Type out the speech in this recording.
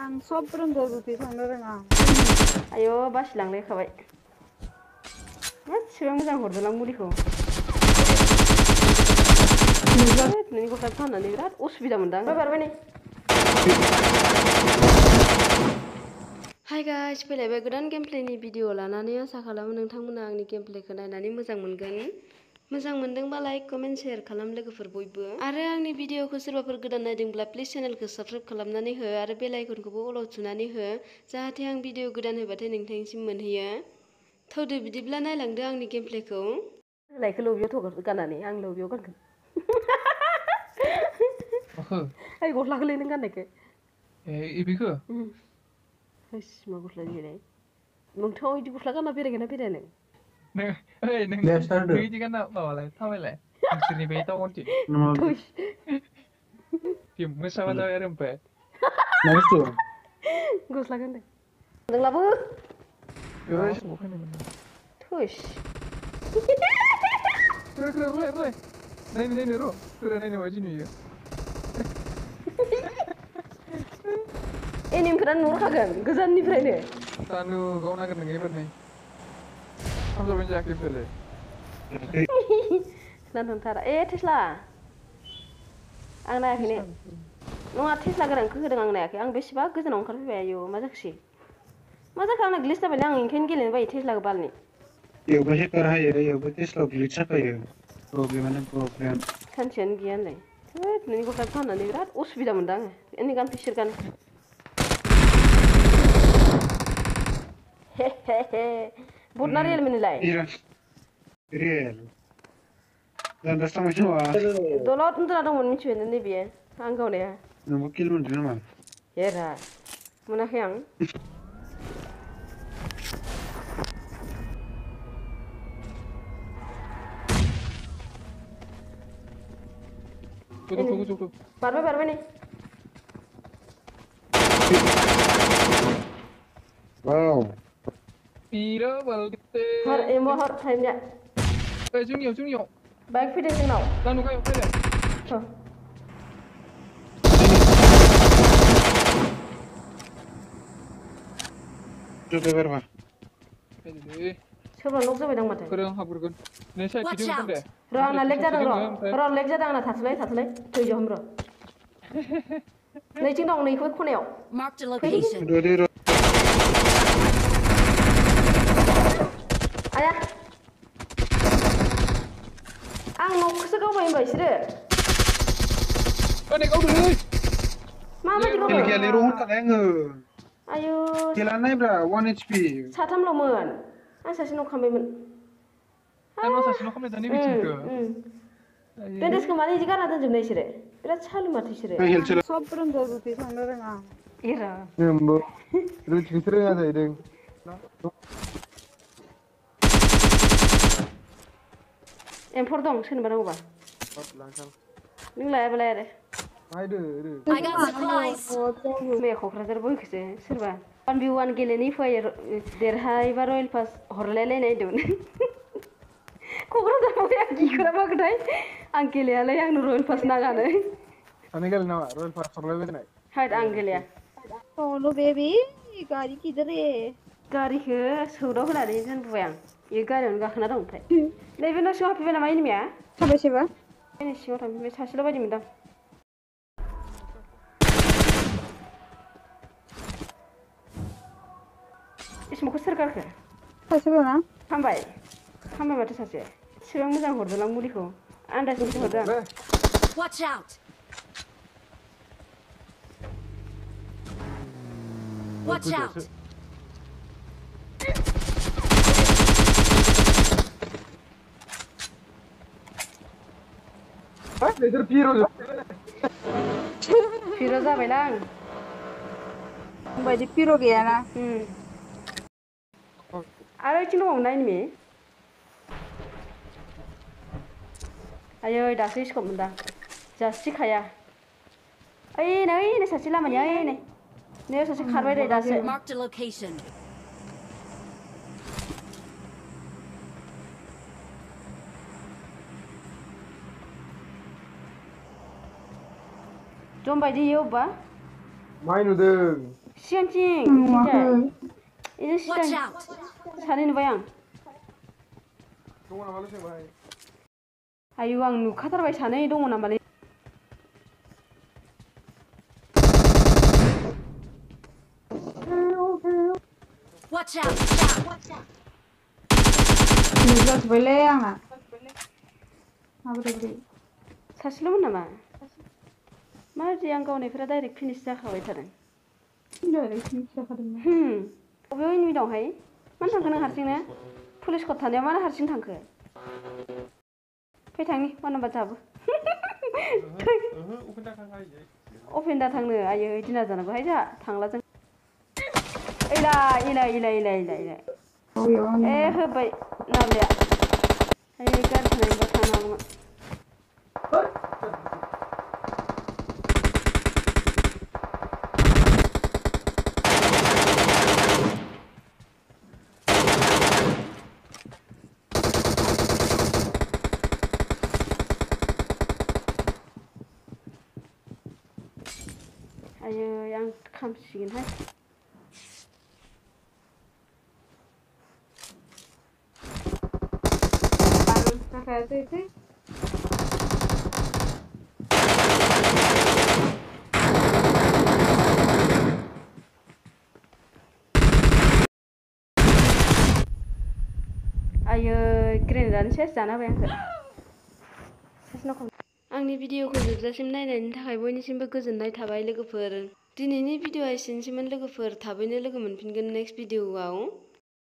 आं सब रोंगौथि थांनो रोङा आयो बासिलांलायखाबाय मासिबां मोजां हरदोंलां मुलिखौ नोंनि गस्ला फाननानै बिराद उसुबिदा मोनदां बारबाय नै हाय गाइस फैलायबाय गोदान गेमप्लेनि भिडिअ लानानै आसा खालामो नोंथांमोना आंनि गेमप्लेखौ नायनानै मोजां मोनगोन मोजां मोनदोंबा लाइक कमेन्ट शेयार खालाम लोगोफोर बयबो आरो आंनि भिडिअखौ सोरबाफोर गोदान नायदोंब्ला प्लिज चेनेलखौ साबस्क्राइब खालामनानै हो आरो बेल आइकनखौबो अलाव थुनानै हो जाहाथे आं भिडिअ गोदान होबाथाय नोंथांनिसिम मोनहैयो थौदो बिदिब्ला नायलांदो आंनि गेमप्लेखौ लाइखौ लबियाव थगोन गाननानै आं लबियाव गानगोन ओइ गस्लाखौलै नों गाननायखौ बेखौ मा गस्ला दिलाय नोंथाङा बिदि गस्ला गानना बेरायगोन ना बेराया नों बिदि गानना माबालाय थाबायलाय नोंसोरनि बे टाउनथि मोसाबा जाबाय आरो ओमफ्राय मा बुस्थु गस्ला गानदों नोंलाबो थुस नायनो र' नायनो बायदि नुयो एनिमफोरा नुहुरखागोन गोजाननिफ्रायनो दानु गावनांगोन नोङो एबार नै हामजाबाय जायाखै बिसोरलाय नानथारा ए टेस्ला आं नायाखैनो नङा टेस्ला गोनांखौ होदों आं नायाखै आं बेसेबा गोजानाव ओंखारफैबाय आयौ मा जाखोसै मा जाखो आंना ग्लिस जाबाय आं ओंखायनो गेलेनो बायो टेस्लाखौ बालनि एवबो हेकार हायो एवबो टेस्लायाव ग्लिच जाखायो प्रब्लेमानो प्रब्लेम सानसेयानो गैया होनलाय थोद नोंनि गस्ला फाननानै बिराद उसुबिदा मोनदों आङो एनि गान फिसोर गान बदना रियेल मोनलाय रियेल जानदास थांबाय नामा दलद उन्दुना दंमोन मिथिबाय नैबे आं गावनाया नोंबो किल मोनदों नामा हेरा मोनाखै आं बारबाय नै वाव पिरो बलते हर एम हर टाइमनिया जोंनियाव बाइक फैदों जोंनाव दानु गायाव फैदों जोबबाय बारबा सोरबा लक जाबाय दां माथो फोरों हाबुरगोन नै साइड फैदों दे र' आंना लेक जादों र' लेक जादों आंना थाथ'लाय थैजों र' नैथिं दं नैखौ खनायाव आया आं न'खौसो गावबाय होनबा बिसोरो माबायदि गावबाय गेलेनो र' होनखानाय आङो आयु गेलेना नायब्रा 1 HP साथामल'मोन आं सासे न' खालामबायमोन सासेल' खालामनाय दानि बिथिंखौ बेन्डेजखौ मानो बिदि गारना दोनजोबनाय बिसोरो बिराद सालु माथो बिसोरो आं सब रोंगौथि थांनो रोङा एरा नोंबो रोंथिंसो रोङा जाहैदों एम्फौर दं सोरनोबा नांगौबा नों लायाबालाय आरो मैया क'क्राझार बयखौसो सोरबा 1v1 गेलेनो फैयो देरहायोबा रयेल पास हरलायलायनाय होनदोंमोन क'क्राझार बया गिखोना माखोथाय आं गेलेयालाय आंनो रयेल पास नाङानो सानै गेले नामा रयेल पास हरलायबाय हायद आं गेलेया सोलो बेबी गाड़ी किधर है गारिखौ सौदाव होनानै दोनबोबाय आं बे गारियावनो गाखोना दं ओमफ्राय नैबे न' सिङाव हाबफैबाय नामा एनिमिया साबेसेबा एनि सिङाव थांफैबाय सासेल' बायदि मोनदां स्मकखौ सोर गारखो सासेबा हामबाय माथो सासे एसेबां मोजां हरदोंलां मुलिखौ आन्दाजजोंसो हरदों आं Watch out! Watch out! पिर' जाबायना आं बायदि पिर' गैयाना आरो ओइथिं दंबावोमोन ना एनिमि आयै दासो स्कप मोनदां जासिखाया ओइ नै सासे लामानि ओइ नै सासे खारबाय दे दासो Marked a location. जम बायदि इयो अब्बा माइ नुदों सिगांथिं नुवाखै इजों Watch सिगां out! सानै नुबाय आं दङ नामालै जों बाहाय आयु आं नुखाथारबाय सानै दङ नामालै Watch out! जाजोब्बायलै आंना माबोरै सासेल'मोन नामा माबायदि आं गावनायफोरा डाइरेक्ट फिनिश जाखाबाय थादों डाइरेक्ट मिक्स जाखादोंमोन बबेयाव एनिमि दंहाय मानो थांखो नों हारसिंनो पुलिस कट थानायाव मानो हारसिं थांखो फै थांनि 1 नाम्बार जाबो अपेन दा थांनो आयै दिना जानांगौहाय जोंहा थांला जों इलाय ए होबाय नाब्लाया आयै गारि थानायबा थानो हागौमोन आयै आं खामसिगोनहाय जाखायासै आयै ग्रेनेडानो सेस जाना होबाय आंखौ आंनि भिडिअखौ जोबजासिम नायनायनि थाखाय बयनिसिमबो गोजोननाय थाबाय लोगोफोर दिनैनि भिडिअआ एसेनोसैमोन लोगोफोर थाबैनो लोगो मोनफिनगोन नेक्स्ट भिडिअआव